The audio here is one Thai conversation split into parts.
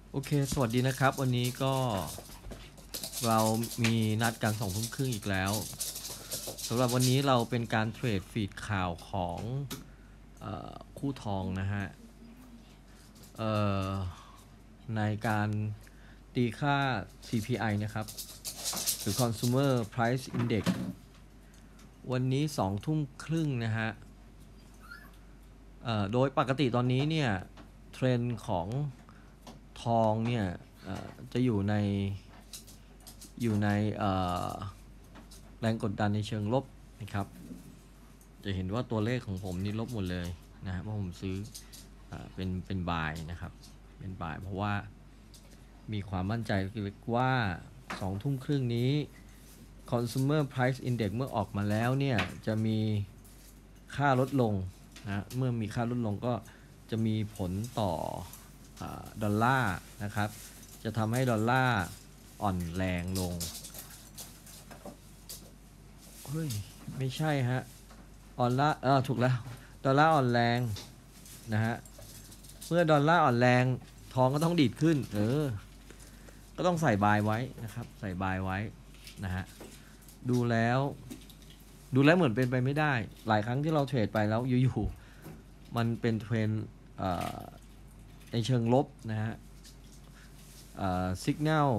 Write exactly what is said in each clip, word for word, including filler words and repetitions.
โอเคสวัสดีนะครับวันนี้ก็เรามีนัดกันสองทุ่มครึ่งอีกแล้วสำหรับวันนี้เราเป็นการเทรดฟีดข่าวของเอ่อคู่ทองนะฮะเอ่อในการตีค่า ซี พี ไอ นะครับหรือ Consumer Price Index วันนี้สองทุ่มครึ่งนะฮะเอ่อโดยปกติตอนนี้เนี่ยเทรนด์ของทองเนี่ยจะอยู่ในอยู่ในแรงกดดันในเชิงลบนะครับจะเห็นว่าตัวเลขของผมนี่ลบหมดเลยนะฮะเพราะผมซื้อเป็นเป็นบายนะครับเป็นบายเพราะว่ามีความมั่นใจว่าสองทุ่มครึ่งนี้ Consumer Price Index เมื่อออกมาแล้วเนี่ยจะมีค่าลดลงนะเมื่อมีค่าลดลงก็จะมีผลต่อดอลลาร์นะครับจะทำให้ดอลลาร์อ่อนแรงลงเฮ้ยไม่ใช่ฮะอ่อนละเออถูกแล้วดอลลาร์อ่อนแรงนะฮะเมื่อดอลลาร์อ่อนแรงทองก็ต้องดีดขึ้นเออก็ต้องใส่บายไว้นะครับใส่บายไว้นะฮะดูแล้วดูแล้วเหมือนเป็นไปไม่ได้หลายครั้งที่เราเทรดไปแล้วอยู่ๆมันเป็นเทรนด์ในเชิงลบนะฮะสัญญาณ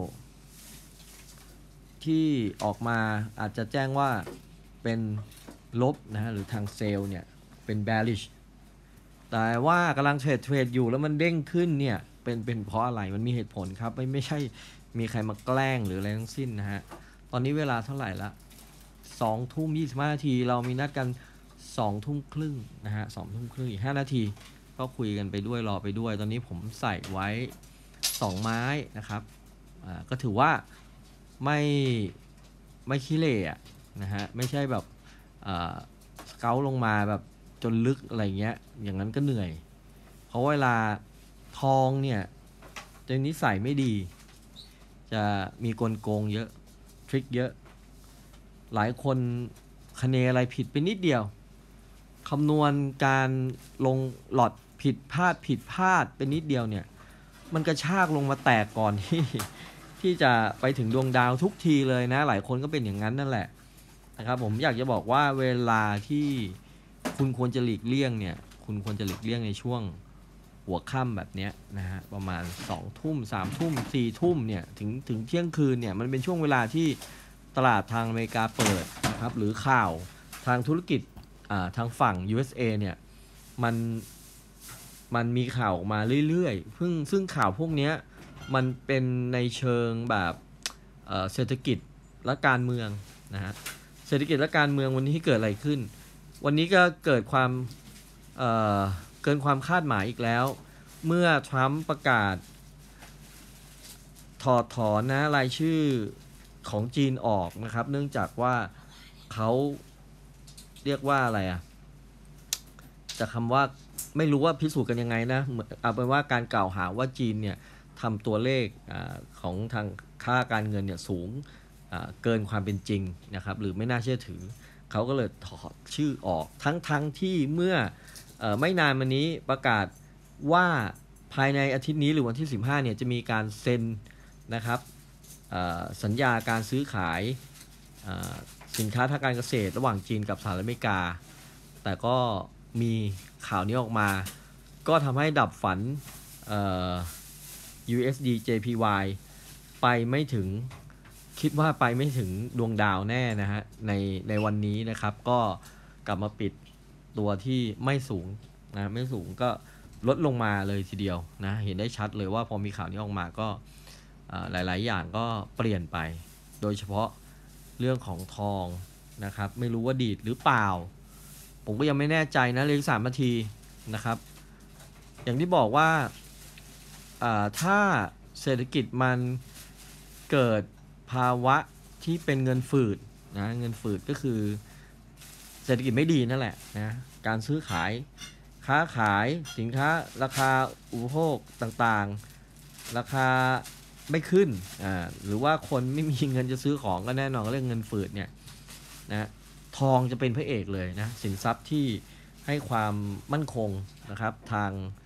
ที่ออกมาอาจจะแจ้งว่าเป็นลบนะฮะหรือทางเซลล์เนี่ยเป็น bearish แต่ว่ากำลังเทรดเทรดอยู่แล้วมันเด้งขึ้นเนี่ยเป็นเป็นเพราะอะไรมันมีเหตุผลครับไม่ไม่ใช่มีใครมาแกล้งหรืออะไรทั้งสิ้นนะฮะตอนนี้เวลาเท่าไหร่ละสองทุ่มยี่สิบห้านาทีเรามีนัดกันสองทุ่มครึ่งนะฮะสองทุ่มครึ่งอีกห้านาทีก็คุยกันไปด้วยรอไปด้วยตอนนี้ผมใส่ไว้สองไม้นะครับอ่าก็ถือว่าไม่ไม่ขี้เละนะฮะไม่ใช่แบบสเกลลงมาแบบจนลึกอะไรเงี้ยอย่างนั้นก็เหนื่อยเพราะเวลาทองเนี่ยจะนิสัยไม่ดีจะมีกลโกงเยอะทริคเยอะหลายคนคะเนอะไรผิดไปนิดเดียวคำนวณการลงหลอดผิดพลาดผิดพลาดไปนิดเดียวเนี่ยมันกระชากลงมาแตกก่อนที่ที่จะไปถึงดวงดาวทุกทีเลยนะหลายคนก็เป็นอย่างนั้นนั่นแหละนะครับผมอยากจะบอกว่าเวลาที่คุณควรจะหลีกเลี่ยงเนี่ยคุณควรจะหลีกเลี่ยงในช่วงหัวค่ำแบบนี้นะฮะประมาณสองทุ่มสามทุ่มสี่ทุ่มเนี่ยถึงถึงเที่ยงคืนเนี่ยมันเป็นช่วงเวลาที่ตลาดทางอเมริกาเปิดนะครับหรือข่าวทางธุรกิจทางฝั่ง ยู เอส เอ เนี่ยมันมันมีข่าวออกมาเรื่อยๆซึ่งซึ่งข่าวพวกนี้มันเป็นในเชิงแบบเเศรษฐกิจและการเมืองนะฮะเศรษฐกิจและการเมืองวันนี้ที่เกิดอะไรขึ้นวันนี้ก็เกิดความเเกินความคาดหมายอีกแล้วเมื่อทรัมป์ประกาศถอดถอนนะรายชื่อของจีนออกนะครับเนื่องจากว่าเขาเรียกว่าอะไรอะแต่คำว่าไม่รู้ว่าพิสูจน์กันยังไงนะเอาเป็นว่าการกล่าวหาว่าจีนเนี่ยทำตัวเลขอของทางค่าการเงินเนี่ยสูงเกินความเป็นจริงนะครับหรือไม่น่าเชื่อถือเขาก็เลยถอดชื่อออกทั้งทั้งที่เมื่ออไม่นานมานี้ประกาศว่าภายในอาทิตย์นี้หรือวันที่สิบห้าเนี่ยจะมีการเซ็นนะครับสัญญาการซื้อขายสินค้าทางการเกษตรระหว่างจีนกับสหรัฐอเมริกาแต่ก็มีข่าวนี้ออกมาก็ทำให้ดับฝัน ยู เอส ดี เจ พี วาย ไปไม่ถึงคิดว่าไปไม่ถึงดวงดาวแน่นะฮะในในวันนี้นะครับก็กลับมาปิดตัวที่ไม่สูงนะไม่สูงก็ลดลงมาเลยทีเดียวนะเห็นได้ชัดเลยว่าพอมีข่าวนี้ออกมาก็หลายๆอย่างก็เปลี่ยนไปโดยเฉพาะเรื่องของทองนะครับไม่รู้ว่าดีดหรือเปล่าผมก็ยังไม่แน่ใจนะเหลือสามนาทีนะครับอย่างที่บอกว่าถ้าเศรษฐกิจมันเกิดภาวะที่เป็นเงินฝืดนะเงินฝืดก็คือเศรษฐกิจไม่ดีนั่นแหละนะการซื้อขายค้าขายสินค้าราคาอุปโภคต่างๆราคาไม่ขึ้นอ่าหรือว่าคนไม่มีเงินจะซื้อของก็แน่นอนเรื่องเงินฝืดเนี่ยนะทองจะเป็นพระเอกเลยนะสินทรัพย์ที่ให้ความมั่นคงนะครับทาง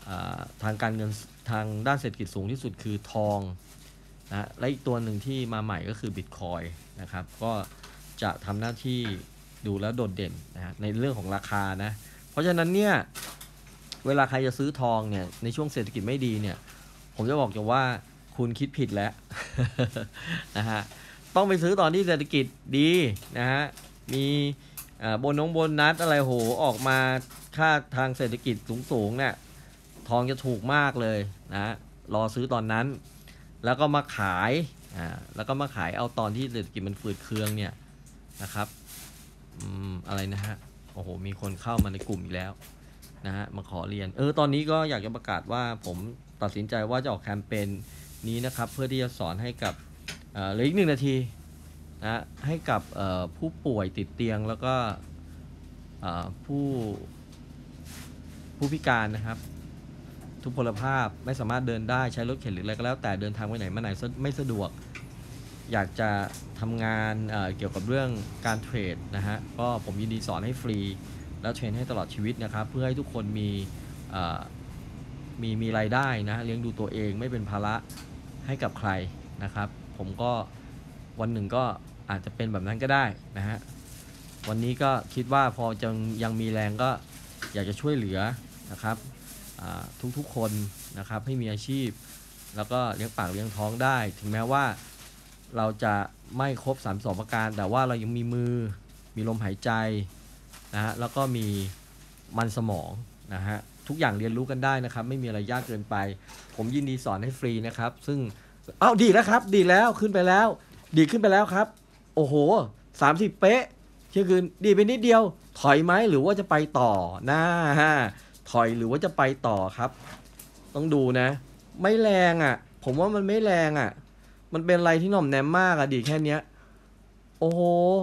ทางการเงินทางด้านเศรษฐกิจสูงที่สุดคือทองนะและอีกตัวหนึ่งที่มาใหม่ก็คือ Bitcoin นะครับก็จะทำหน้าที่ดูแล้วโดดเด่นนะในเรื่องของราคานะเพราะฉะนั้นเนี่ยเวลาใครจะซื้อทองเนี่ยในช่วงเศรษฐกิจไม่ดีเนี่ยผมจะบอกอย่างว่าคุณคิดผิดแล้ว นะฮะต้องไปซื้อตอนที่เศรษฐกิจดีนะฮะมีโบนงโบนัสอะไรโหออกมาค่าทางเศรษฐกิจสูงๆเนี่ยทองจะถูกมากเลยนะรอซื้อตอนนั้นแล้วก็มาขายอ่าแล้วก็มาขายเอาตอนที่เศรษฐกิจมันฝืดเคืองเนี่ยนะครับอืมอะไรนะฮะโอ้โหมีคนเข้ามาในกลุ่มอีกแล้วนะฮะมาขอเรียนเออตอนนี้ก็อยากจะประกาศว่าผมตัดสินใจว่าจะออกแคมเปญนี้นะครับเพื่อที่จะสอนให้กับเอ่อเหลืออีกหนึ่งนาทีนะให้กับผู้ป่วยติดเตียงแล้วก็ผู้ผู้พิการนะครับทุพพลภาพไม่สามารถเดินได้ใช้รถเข็นหรืออะไรก็แล้วแต่เดินทางไปไหนมาไหนไม่สะดวกอยากจะทำงานเ, เกี่ยวกับเรื่องการเทรดนะฮะก็ผมยินดีสอนให้ฟรีแล้วเทรนให้ตลอดชีวิตนะครับเพื่อให้ทุกคนมีมีมีรายได้นะเลี้ยงดูตัวเองไม่เป็นภาระให้กับใครนะครับผมก็วันหนึ่งก็อาจจะเป็นแบบนั้นก็ได้นะฮะวันนี้ก็คิดว่าพอจะยังมีแรงก็อยากจะช่วยเหลือนะครับทุกๆคนนะครับให้มีอาชีพแล้วก็เลี้ยงปากเลี้ยงท้องได้ถึงแม้ว่าเราจะไม่ครบสามสิบสองประการแต่ว่าเรายังมีมือมีลมหายใจนะฮะแล้วก็มีมันสมองนะฮะทุกอย่างเรียนรู้กันได้นะครับไม่มีอะไรยากเกินไปผมยินดีสอนให้ฟรีนะครับซึ่งอ้าวดีแล้วครับดีแล้วขึ้นไปแล้วดีขึ้นไปแล้วครับโอ้โหสามสิบเป๊ะเที่ยงคืนดีไปนิดเดียวถอยไหมหรือว่าจะไปต่อนะฮะถอยหรือว่าจะไปต่อครับต้องดูนะไม่แรงอ่ะผมว่ามันไม่แรงอ่ะมันเป็นอะไรที่หน่อมแนมมากอ่ะดีแค่เนี้ยโอ้โห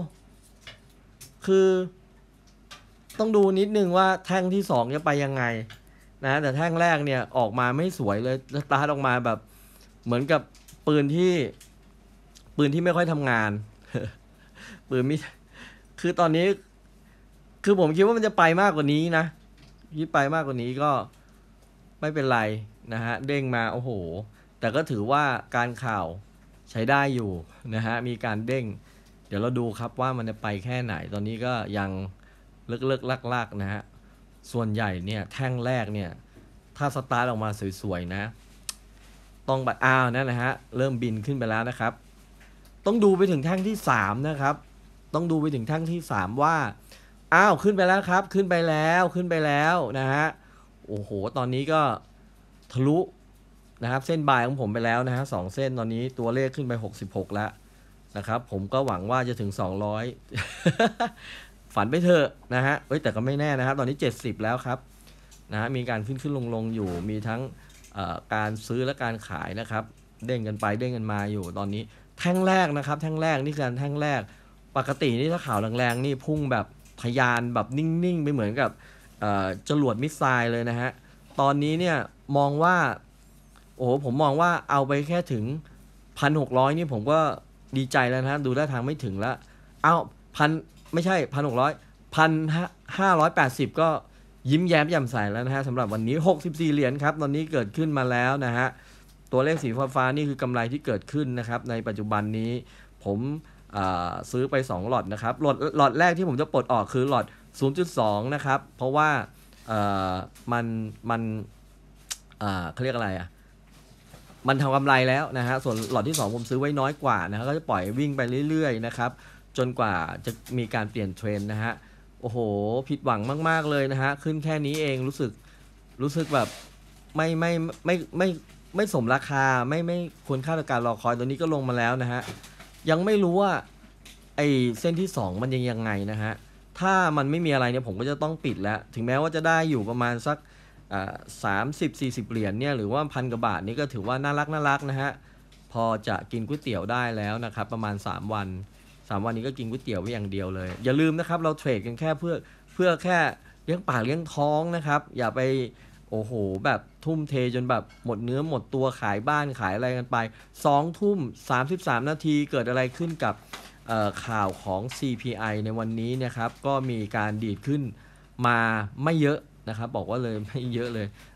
คือต้องดูนิดนึงว่าแท่งที่สองจะไปยังไงนะแต่แท่งแรกเนี่ยออกมาไม่สวยเลยสตาร์ทออกมาแบบเหมือนกับปืนที่ปืนที่ไม่ค่อยทำงาน ปืนมิคือตอนนี้คือผมคิดว่ามันจะไปมากกว่านี้นะที่ไปมากกว่านี้ก็ไม่เป็นไรนะฮะเด้งมาโอ้โหแต่ก็ถือว่าการข่าวใช้ได้อยู่นะฮะมีการเด้งเดี๋ยวเราดูครับว่ามันจะไปแค่ไหนตอนนี้ก็ยังเลิกๆลากๆนะฮะส่วนใหญ่เนี่ยแท่งแรกเนี่ยถ้าสตาร์ทออกมาสวยๆนะต้องแบบอ้าวนั่นนะฮะเริ่มบินขึ้นไปแล้วนะครับต้องดูไปถึงแท่งที่สามนะครับต้องดูไปถึงแท่งที่สามว่าอ้าวขึ้นไปแล้วครับขึ้นไปแล้วขึ้นไปแล้วนะฮะโอ้โหตอนนี้ก็ทะลุนะครับเส้นบายของผมไปแล้วนะฮะสองเส้นตอนนี้ตัวเลขขึ้นไปหกสิบหกแล้วนะครับผมก็หวังว่าจะถึงสองร้อย ฝันไปเถอะนะฮะเอ้ยแต่ก็ไม่แน่นะครับตอนนี้เจ็ดสิบแล้วครับนะฮะมีการขึ้นขึ้นลงลงอยู่มีทั้งการซื้อและการขายนะครับเด้งกันไปเด้งกันมาอยู่ตอนนี้แท่งแรกนะครับแท่งแรกนี่คือแท่งแรกปกตินี่ถ้าข่าวแรงๆนี่พุ่งแบบทะยานแบบนิ่งๆไปเหมือนกับจรวดมิสไซล์เลยนะฮะตอนนี้เนี่ยมองว่าโอ้โหผมมองว่าเอาไปแค่ถึง หนึ่งพันหกร้อย นี่ผมก็ดีใจแล้วนะดูได้ทางไม่ถึงแล้วเอาพันไม่ใช่ หนึ่งพันหกร้อย หนึ่งพันห้าร้อยแปดสิบ ก็ยิ้มแย้มแจ่มใสแล้วนะฮะสำหรับวันนี้หกสิบสี่เหรียญครับตอนนี้เกิดขึ้นมาแล้วนะฮะตัวเลขสีฟ้าๆนี่คือกำไรที่เกิดขึ้นนะครับในปัจจุบันนี้ผมซื้อไปสองหลอดนะครับหลอดหลอดแรกที่ผมจะปลดออกคือหลอด ศูนย์จุดสอง นะครับเพราะว่ามันมันเขาเรียกอะไรอ่ะมันทำกำไรแล้วนะฮะส่วนหลอดที่สองผมซื้อไว้น้อยกว่านะฮะก็จะปล่อยวิ่งไปเรื่อยๆนะครับจนกว่าจะมีการเปลี่ยนเทรนด์นะฮะโอ้โหผิดหวังมากๆเลยนะฮะขึ้นแค่นี้เองรู้สึกรู้สึกแบบไม่ไม่ไม่ไม่ไม่สมราคาไม่ไม่ควรค่าต่อการรอคอยตัวนี้ก็ลงมาแล้วนะฮะยังไม่รู้ว่าไอ้เส้นที่สองมันยังยังไงนะฮะถ้ามันไม่มีอะไรเนี่ยผมก็จะต้องปิดแล้วถึงแม้ว่าจะได้อยู่ประมาณสักสามสิบสี่สิบเหรียญเนี่ยหรือว่าพันกว่าบาทนี่ก็ถือว่าน่ารักน่ารักนะฮะพอจะกินก๋วยเตี๋ยวได้แล้วนะครับประมาณสามวันสามวันนี้ก็กินก๋วยเตี๋ยวไว้อย่างเดียวเลยอย่าลืมนะครับเราเทรดกันแค่เพื่อเพื่อแค่เลี้ยงปากเลี้ยงท้องนะครับอย่าไปโอ้โหแบบทุ่มเทจนแบบหมดเนื้อหมดตัวขายบ้านขายอะไรกันไปสองทุ่มสามสิบสามนาทีเกิดอะไรขึ้นกับข่าวของ ซี พี ไอ ในวันนี้นะครับก็มีการดีดขึ้นมาไม่เยอะนะครับบอกว่าเลยไม่เยอะเลย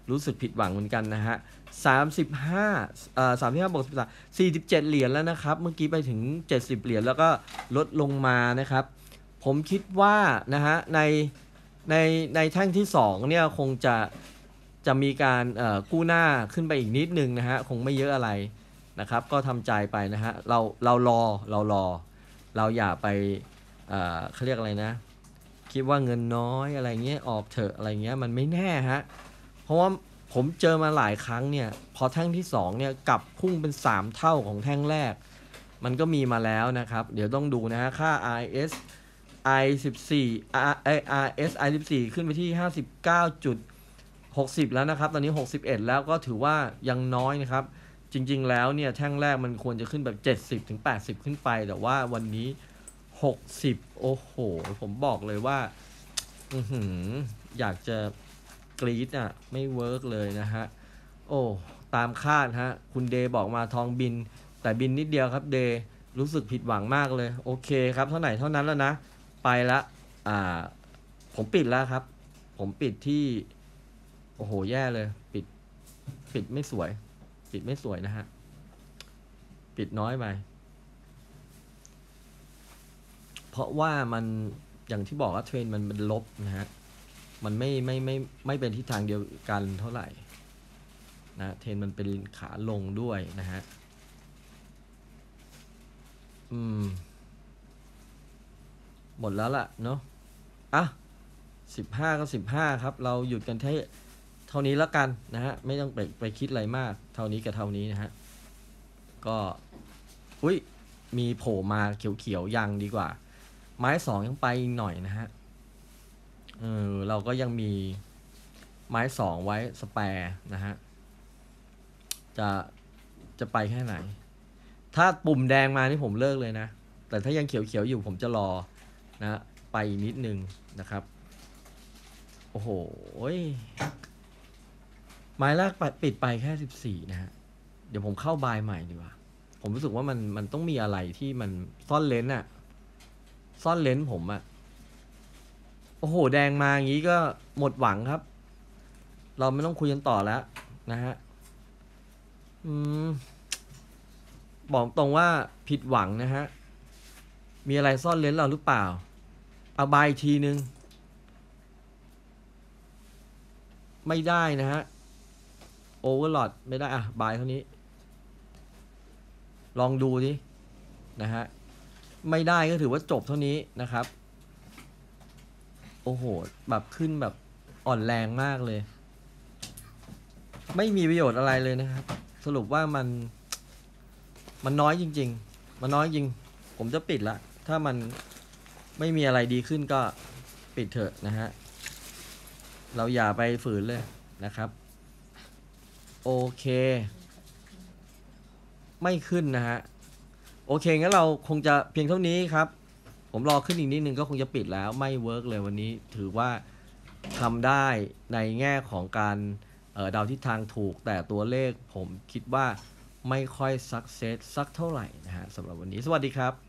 รู้สึกผิดหวังเหมือนกันนะฮะสามสิบห้าเอ่อสามสิบห้าบวกสิบสาม สี่สิบเจ็ดเหรียญแล้วนะครับเมื่อกี้ไปถึงเจ็ดสิบเหรียญแล้วก็ลดลงมานะครับผมคิดว่านะฮะในในในแท่งที่สองเนี่ยคงจะจะมีการเอ่อกู้หน้าขึ้นไปอีกนิดนึงนะฮะคงไม่เยอะอะไรนะครับก็ทำใจไปนะฮะเราเรารอเรารอเราอย่าไปเอ่อเขาเรียกอะไรนะคิดว่าเงินน้อยอะไรเงี้ยออกเถอะอะไรเงี้ยมันไม่แน่ฮะเพราะว่าผมเจอมาหลายครั้งเนี่ยพอแท่งที่สองเนี่ยกลับพุ่งเป็นสามเท่าของแท่งแรกมันก็มีมาแล้วนะครับเดี๋ยวต้องดูนะฮะค่า อาร์ เอส ไอ สิบสี่ R เอ อาร์ เอส ไอ สิบสี่ขึ้นไปที่ ห้าสิบเก้าจุดหกสิบ แล้วนะครับตอนนี้หกสิบเอ็ดแล้วก็ถือว่ายังน้อยนะครับจริงๆแล้วเนี่ยแท่งแรกมันควรจะขึ้นแบบเจ็ดสิบถึงแปดสิบขึ้นไปแต่ว่าวันนี้หกสิบโอ้โหผมบอกเลยว่าอื้อหืออยากจะกรี๊ดอ่ะไม่เวิร์กเลยนะฮะโอ้ตามคาดฮะคุณเดย์บอกมาทองบินแต่บินนิดเดียวครับเดย์รู้สึกผิดหวังมากเลยโอเคครับเท่าไหร่เท่านั้นแล้วนะไปละอ่าผมปิดแล้วครับผมปิดที่โอ้โหแย่เลยปิดปิดไม่สวยปิดไม่สวยนะฮะปิดน้อยไปเพราะว่ามันอย่างที่บอกว่าเทรนมันเป็นลบนะฮะมันไม่ไม่ไม่ไม่เป็นทิศทางเดียวกันเท่าไหร่นะเทรนมันเป็นขาลงด้วยนะฮะอืมหมดแล้วล่ะเนาะอ่ะสิบห้าก็สิบห้าครับเราหยุดกันที่เท่านี้แล้วกันนะฮะไม่ต้องไปไปคิดอะไรมากเท่านี้กับเท่านี้นะฮะก็อุ้ยมีโผล่มาเขียวๆยังดีกว่าไม้สองยังไปอีกหน่อยนะฮะเออเราก็ยังมีไม้สองไว้สแปร์นะฮะจะจะไปแค่ไหนถ้าปุ่มแดงมานี่ผมเลิกเลยนะแต่ถ้ายังเขียวๆอยู่ผมจะรอนะไปนิดนึงนะครับโอ้โหไม้แรกปิดไปแค่สิบสี่นะฮะเดี๋ยวผมเข้าบายใหม่ดีกว่าผมรู้สึกว่ามันมันต้องมีอะไรที่มันซ่อนเลนอะซ่อนเลนผมอะโอ้โหแดงมาอย่างนี้ก็หมดหวังครับเราไม่ต้องคุยกันต่อแล้วนะฮะอืมบอกตรงว่าผิดหวังนะฮะมีอะไรซ่อนเลนเราหรือเปล่าเอาบายทีนึงไม่ได้นะฮะโอเวอร์ลอดไม่ได้อะบายเท่านี้ลองดูดินะฮะไม่ได้ก็ถือว่าจบเท่านี้นะครับโอ้โหแบบขึ้นแบบอ่อนแรงมากเลยไม่มีประโยชน์อะไรเลยนะครับสรุปว่ามันมันน้อยจริงๆมันน้อยจริงผมจะปิดละถ้ามันไม่มีอะไรดีขึ้นก็ปิดเถอะนะฮะเราอย่าไปฝืนเลยนะครับโอเคไม่ขึ้นนะฮะโอเคงั้นเราคงจะเพียงเท่านี้ครับผมรอขึ้นอีกนิดนึงก็คงจะปิดแล้วไม่เวิร์กเลยวันนี้ถือว่าทำได้ในแง่ของการเดาทิศทางถูกแต่ตัวเลขผมคิดว่าไม่ค่อยซักเซสสักเท่าไหร่นะฮะสำหรับวันนี้สวัสดีครับ